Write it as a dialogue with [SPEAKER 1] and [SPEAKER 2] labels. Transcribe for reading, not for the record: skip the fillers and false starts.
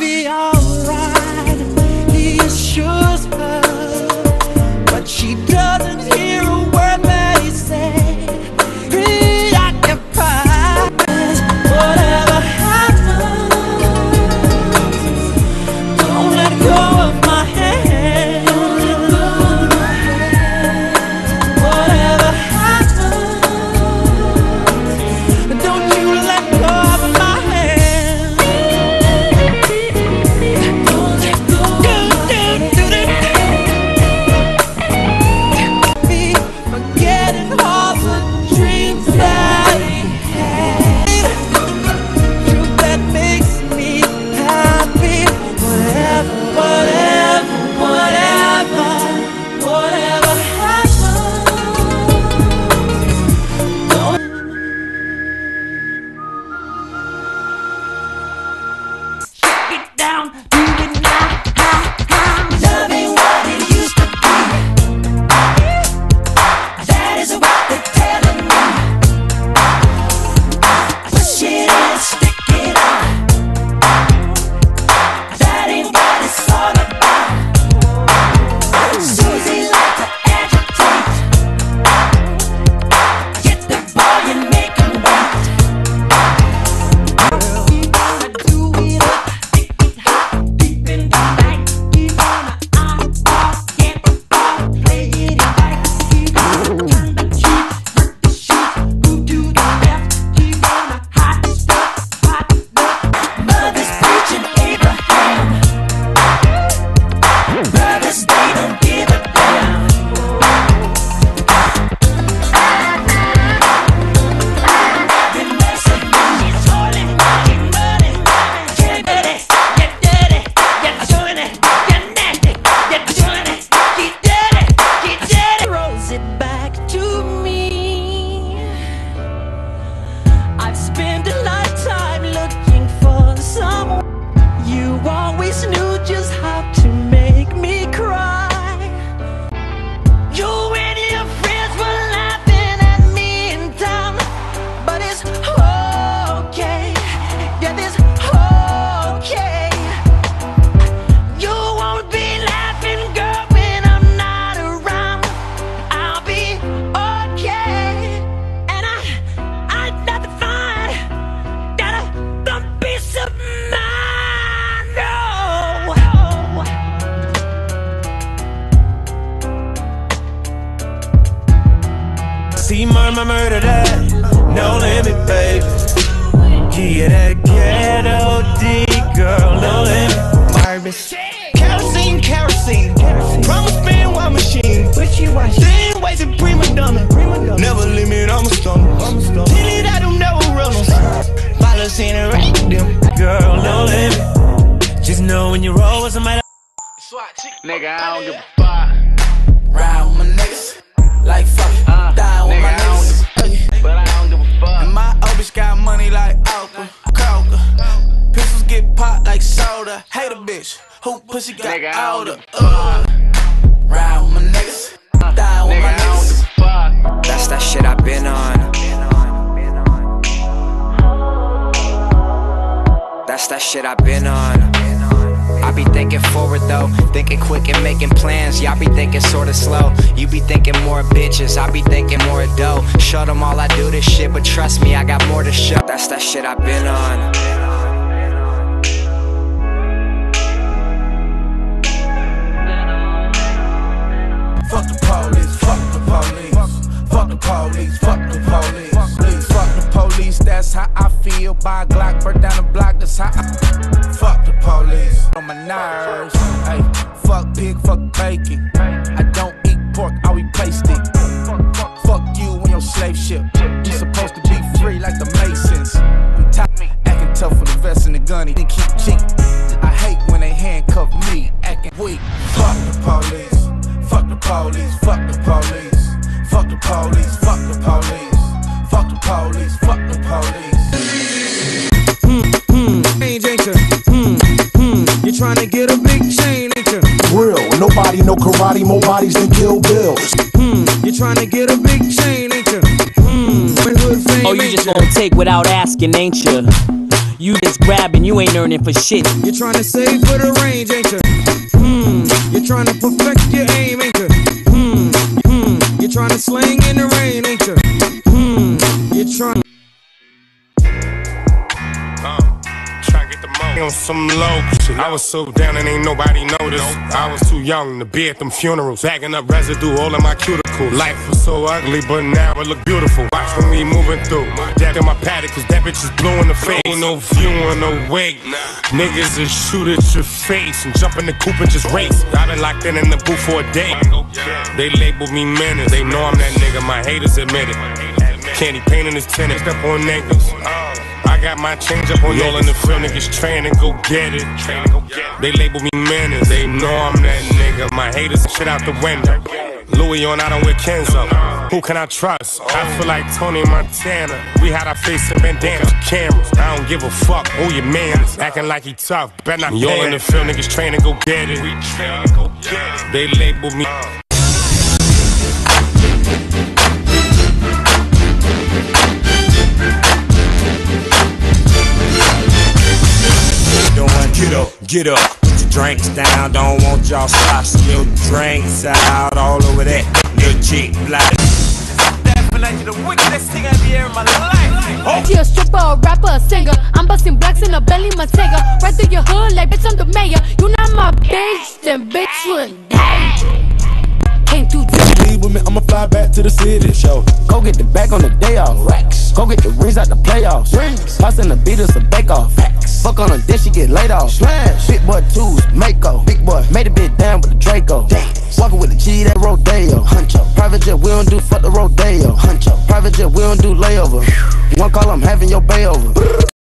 [SPEAKER 1] be alright, he assures her, but she doesn't hear a word that he said. Preoccupied, whatever happens, don't let go of my hand. Whatever happens, don't you let go of my hand. Don't let go of my hand. Be forgetting all the dreams that he had. Truth that makes me happy. Whatever, whatever, whatever, whatever happens, don't shake it down, do it now. Love ain't what it used to be. That is what they're telling me. Push it and stick it on. That ain't what it's all about. Susie likes to agitate. Get the boy and make him wait. We gonna do it up, stick it hot, deep in the night. We gonna eyeball, get all, play it right. We gonna turn the cheek, work the sheet, move to the left. We gonna hot stuff, hot love. Mother's preaching Abraham. Brothers, they don't give a damn. The message is holding money, money, money. Get dirty, get dirty, get doing it, get nasty, get doing it, get dirty, get dirty. Throws it back to me. I've spent a lifetime looking for someone. You always knew just how to make me cry. You and your friends were laughing at me in town, but it's okay. Yeah, it's okay. You won't be laughing, girl, when I'm not around. I'll be okay. And I got to find, got a peace of mind. No.
[SPEAKER 2] See murder that, no limit, babe. Yeah, that ghetto D girl, no limit. Kerosene, kerosene, promise being wild machine. Thin ways and prima donna. Never limit, I'm a stunner. Till it, I don't know runners. Follows in a right them. Girl, no limit. Just know when you roll with somebody.
[SPEAKER 3] Nigga, I don't give a fuck.
[SPEAKER 4] Ride with my niggas, like fuck it. Die with my niggas,
[SPEAKER 3] But I don't give a fuck.
[SPEAKER 4] and my old bitch got money like Oprah, Kroger. Pistols get popped like soda. Hate a bitch, who pussy got
[SPEAKER 3] Nigga, I don't
[SPEAKER 4] older.
[SPEAKER 3] give a fuck.
[SPEAKER 4] Ride with my niggas, die with
[SPEAKER 3] Nigga,
[SPEAKER 4] my
[SPEAKER 3] I don't
[SPEAKER 4] niggas.
[SPEAKER 3] give a fuck.
[SPEAKER 5] That's that shit I've been on. That's that shit I've been on. I be thinking forward though, thinking quick and making plans. Y'all be thinking sorta slow. You be thinking more bitches, I be thinking more dough. Show them all I do this shit, but trust me, I got more to show. That's that shit I've been on.
[SPEAKER 4] Fuck the police, fuck the police, fuck the police, fuck the police. Please fuck the police, that's how I feel. Buy a Glock, burn down the block, that's how I fuck the police. On my nerves, hey, fuck pig, fuck bacon. I don't eat pork, I replaced it. Fuck you and your slave ship. You supposed to be free like the Masons. I'm acting tough for the vest and the gun, he didn't keep cheap. I hate when they handcuff me, acting weak. Fuck the police. Fuck the police, fuck the police, fuck the police, fuck the police, fuck the police, fuck the police.
[SPEAKER 6] Change, ain't ya? You're trying to get a big chain, ain't ya?
[SPEAKER 7] Real, nobody know karate, more bodies than Kill Bill.
[SPEAKER 6] You're trying to get a big chain, ain't ya?
[SPEAKER 8] Oh, you just gonna take without asking, ain't ya?
[SPEAKER 6] You just grabbing, you ain't earning for shit. You're trying to save for the range, ain't you? You're trying to perfect your aim, ain't you? You're trying to sling in the rain, ain't you? You're trying.
[SPEAKER 8] Trying to get the most on some low shit. I was so down and ain't nobody noticed. I was too young to be at them funerals, bagging up residue all in my cuticles. Life was so ugly, but now it look beautiful. Watch for me moving through. Death in my paddock, cause that bitch is blue in the face. Ain't no view and no wait. Niggas just shoot at your face and jump in the coupe and just race. I been locked in the booth for a day. They label me menace. They know I'm that nigga, my haters admit it. Candy painting his tennis, up on niggas. I got my change up on y'all in the field, niggas train and go get it. They label me menace, they know I'm that nigga. My haters shit out the window. Louis on, I don't wear Kenzo. Who can I trust? I feel like Tony Montana. We had our face in bandanas, cameras. I don't give a fuck who your man is. Acting like he tough, better not. Y'all in the field, niggas train and go get it. They label me.
[SPEAKER 2] Get up, put your drinks down. Don't want y'all sloshing your drinks out all over that little chick bloody.
[SPEAKER 1] Definitely the wickedest thing I've ever in my life.
[SPEAKER 9] She a stripper, a rapper, a singer. I'm busting blacks in a Bentley Matega. Right through your hood like bitch I'm the mayor. You not my bitch, then bitch you in danger. Came through
[SPEAKER 7] Leave with me, I'ma fly back to the city. Show.
[SPEAKER 10] Go get the bag on the day off. Racks. Go get the rings out the playoffs. Rings. Toss in the beaters a bake off. Facts. Fuck on her, then she get laid off. Slash. Big boy twos, Mako. Big boy made a bit down with the Draco. Dance. Walking with the G, that Rodeo. Huncho. Private jet, we don't do fuck the Rodeo. Huncho. Private jet, we don't do layover. You want call, I'm having your bay over.